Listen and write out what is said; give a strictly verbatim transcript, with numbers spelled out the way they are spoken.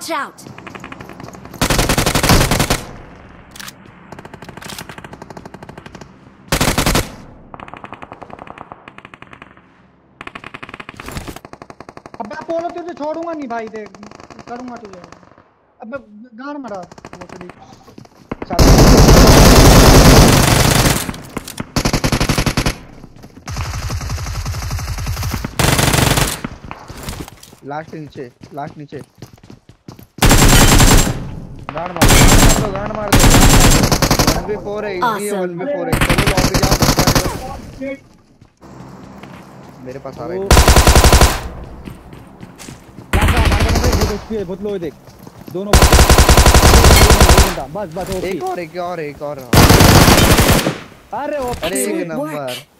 Watch out! अब Apollo तुझे छोड़ूंगा नहीं भाई, देख करूंगा तुझे। अब गाड़ मारा वो चली लास्ट नीचे, लास्ट नीचे गाड़ मार दो, गाड़ मार दो। वन बी फोर है, इजी है, वन बी फोर है। चलो लॉबी जाओ, मेरे पास आ रहा है। बहुत लो देख दोनों, बस बस एक और एक और एक और। अरे वो अरे एक नंबर।